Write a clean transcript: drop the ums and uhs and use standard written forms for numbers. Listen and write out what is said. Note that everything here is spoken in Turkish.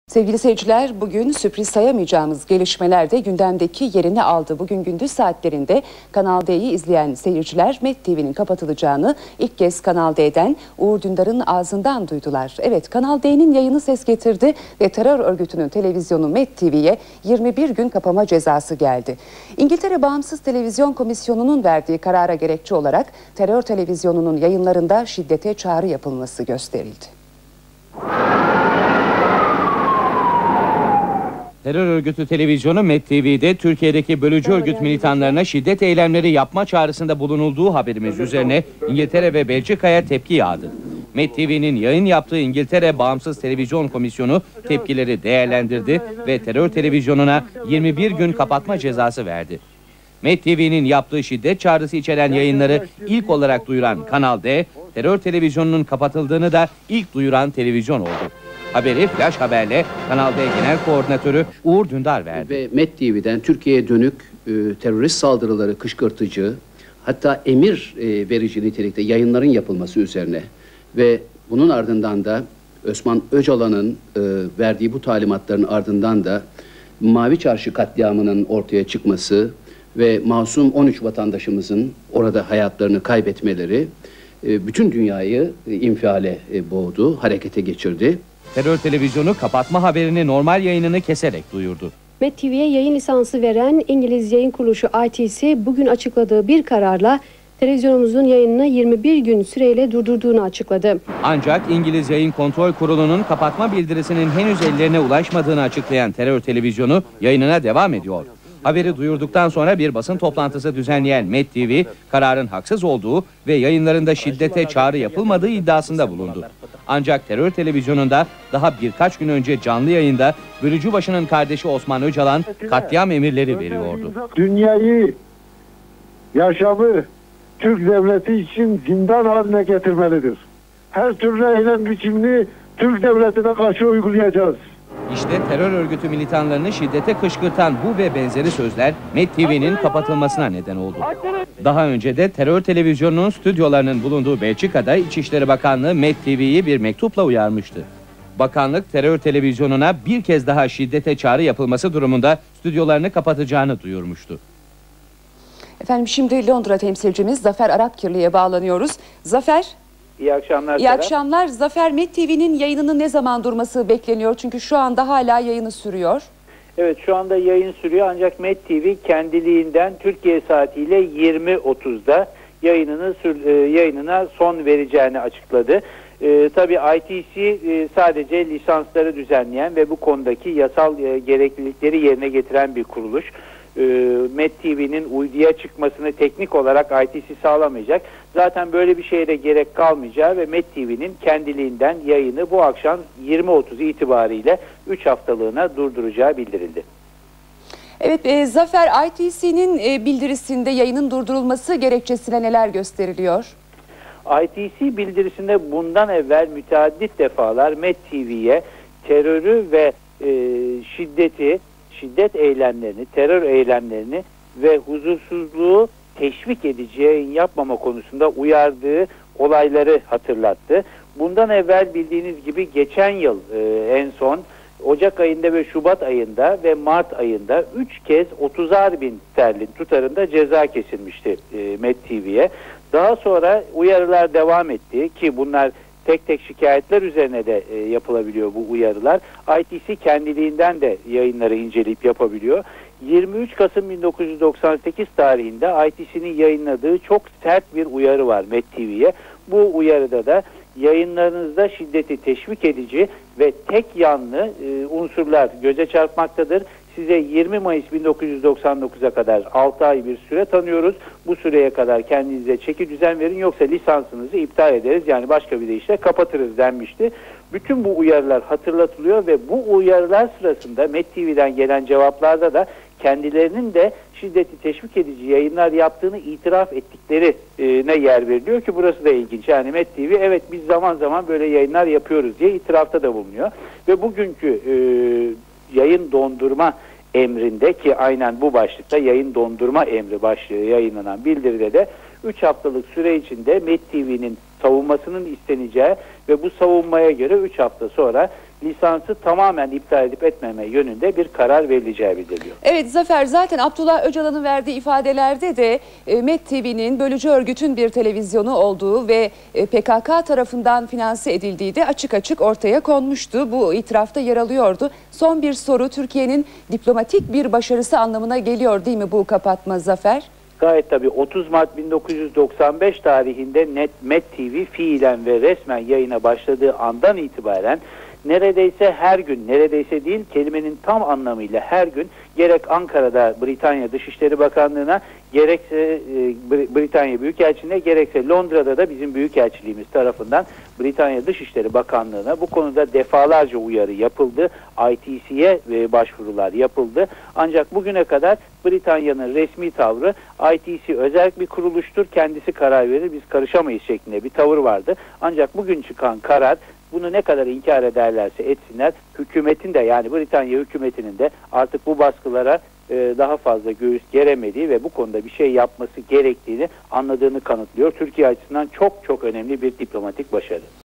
Sevgili seyirciler, bugün sürpriz sayamayacağımız gelişmeler de gündemdeki yerini aldı. Bugün gündüz saatlerinde Kanal D'yi izleyen seyirciler Met TV'nin kapatılacağını ilk kez Kanal D'den Uğur Dündar'ın ağzından duydular. Evet, Kanal D'nin yayını ses getirdi ve terör örgütünün televizyonu Met TV'ye 21 gün kapama cezası geldi. İngiltere Bağımsız Televizyon Komisyonu'nun verdiği karara gerekçe olarak terör televizyonunun yayınlarında şiddete çağrı yapılması gösterildi. Terör örgütü televizyonu Met TV'de Türkiye'deki bölücü örgüt militanlarına şiddet eylemleri yapma çağrısında bulunulduğu haberimiz üzerine İngiltere ve Belçika'ya tepki yağdı. Met TV'nin yayın yaptığı İngiltere Bağımsız Televizyon Komisyonu tepkileri değerlendirdi ve terör televizyonuna 21 gün kapatma cezası verdi. Met TV'nin yaptığı şiddet çağrısı içeren yayınları ilk olarak duyuran Kanal D, terör televizyonunun kapatıldığını da ilk duyuran televizyon oldu. Haberi Flash Haber'le Kanal D Genel Koordinatörü Uğur Dündar verdi. Ve Met TV'den Türkiye'ye dönük terörist saldırıları kışkırtıcı, hatta emir verici nitelikte yayınların yapılması üzerine ve bunun ardından da Osman Öcalan'ın verdiği bu talimatların ardından da Mavi Çarşı katliamının ortaya çıkması ve masum 13 vatandaşımızın orada hayatlarını kaybetmeleri bütün dünyayı infiale boğdu, harekete geçirdi. Terör televizyonu kapatma haberini normal yayınını keserek duyurdu. Met TV'ye yayın lisansı veren İngiliz yayın kuruluşu ITC bugün açıkladığı bir kararla televizyonumuzun yayınını 21 gün süreyle durdurduğunu açıkladı. Ancak İngiliz Yayın Kontrol Kurulu'nun kapatma bildirisinin henüz ellerine ulaşmadığını açıklayan terör televizyonu yayınına devam ediyor. Haberi duyurduktan sonra bir basın toplantısı düzenleyen Met TV, kararın haksız olduğu ve yayınlarında şiddete çağrı yapılmadığı iddiasında bulundu. Ancak terör televizyonunda daha birkaç gün önce canlı yayında bölücü başının kardeşi Osman Öcalan katliam emirleri veriyordu. Dünyayı, yaşamı Türk devleti için zindan haline getirmelidir. Her türlü eylem biçimini Türk devletine karşı uygulayacağız. İşte terör örgütü militanlarını şiddete kışkırtan bu ve benzeri sözler Met TV'nin kapatılmasına neden oldu. Daha önce de terör televizyonunun stüdyolarının bulunduğu Belçika'da İçişleri Bakanlığı Met TV'yi bir mektupla uyarmıştı. Bakanlık terör televizyonuna bir kez daha şiddete çağrı yapılması durumunda stüdyolarını kapatacağını duyurmuştu. Efendim, şimdi Londra temsilcimiz Zafer Arapkirli'ye bağlanıyoruz. Zafer. İyi akşamlar. İyi akşamlar. Zafer, Met TV'nin yayınının ne zaman durması bekleniyor? Çünkü şu anda hala yayını sürüyor. Evet, şu anda yayın sürüyor ancak Met TV kendiliğinden Türkiye saatiyle 20.30'da yayınına son vereceğini açıkladı. Tabii ITC sadece lisansları düzenleyen ve bu konudaki yasal gereklilikleri yerine getiren bir kuruluş. Met TV'nin uyduya çıkmasını teknik olarak ITC sağlamayacak. Zaten böyle bir şeye de gerek kalmayacağı ve Met TV'nin kendiliğinden yayını bu akşam 20.30 itibariyle 3 haftalığına durduracağı bildirildi. Evet, Zafer, ITC'nin bildirisinde yayının durdurulması gerekçesine neler gösteriliyor? ITC bildirisinde bundan evvel müteaddit defalar Met TV'ye terörü ve şiddet eylemlerini, terör eylemlerini ve huzursuzluğu teşvik edici yayın yapmama konusunda uyardığı olayları hatırlattı. Bundan evvel bildiğiniz gibi geçen yıl en son Ocak ayında ve Şubat ayında ve Mart ayında 3 kez 30'ar bin sterlin tutarında ceza kesilmişti Met TV'ye. Daha sonra uyarılar devam etti ki bunlar tek tek şikayetler üzerine de yapılabiliyor bu uyarılar. ITC kendiliğinden de yayınları inceleyip yapabiliyor. 23 Kasım 1998 tarihinde ITC'nin yayınladığı çok sert bir uyarı var Met TV'ye. Bu uyarıda da yayınlarınızda şiddeti teşvik edici ve tek yanlı unsurlar göze çarpmaktadır. Size 20 Mayıs 1999'a kadar 6 ay bir süre tanıyoruz. Bu süreye kadar kendinize çeki düzen verin, yoksa lisansınızı iptal ederiz, yani başka bir deyişle kapatırız denmişti. Bütün bu uyarılar hatırlatılıyor ve bu uyarılar sırasında Met TV'den gelen cevaplarda da kendilerinin de şiddeti teşvik edici yayınlar yaptığını itiraf ettiklerine yer veriliyor ki burası da ilginç. Yani Met TV evet biz zaman zaman böyle yayınlar yapıyoruz diye itirafta da bulunuyor. Ve bugünkü yayın dondurma emrinde, ki aynen bu başlıkta yayın dondurma emri başlığı yayınlanan bildiride de 3 haftalık süre içinde Met TV'nin savunmasının isteneceği ve bu savunmaya göre 3 hafta sonra lisansı tamamen iptal edip etmeme yönünde bir karar verileceği bildiriliyor. Evet Zafer, zaten Abdullah Öcalan'ın verdiği ifadelerde de Met TV'nin bölücü örgütün bir televizyonu olduğu ve PKK tarafından finanse edildiği de açık açık ortaya konmuştu. Bu itirafta yer alıyordu. Son bir soru, Türkiye'nin diplomatik bir başarısı anlamına geliyor değil mi bu kapatma Zafer? Gayet tabii 30 Mart 1995 tarihinde Met TV fiilen ve resmen yayına başladığı andan itibaren neredeyse her gün, neredeyse değil kelimenin tam anlamıyla her gün gerek Ankara'da Britanya Dışişleri Bakanlığı'na, gerekse Britanya Büyükelçiliğine, gerekse Londra'da da bizim Büyükelçiliğimiz tarafından Britanya Dışişleri Bakanlığı'na bu konuda defalarca uyarı yapıldı. ITC'ye başvurular yapıldı. Ancak bugüne kadar Britanya'nın resmi tavrı ITC özel bir kuruluştur, kendisi karar verir, biz karışamayız şeklinde bir tavır vardı. Ancak bugün çıkan karar, bunu ne kadar inkar ederlerse etsinler, hükümetin de, yani Britanya hükümetinin de artık bu baskılara daha fazla göğüs geremediği ve bu konuda bir şey yapması gerektiğini anladığını kanıtlıyor. Türkiye açısından çok çok önemli bir diplomatik başarı.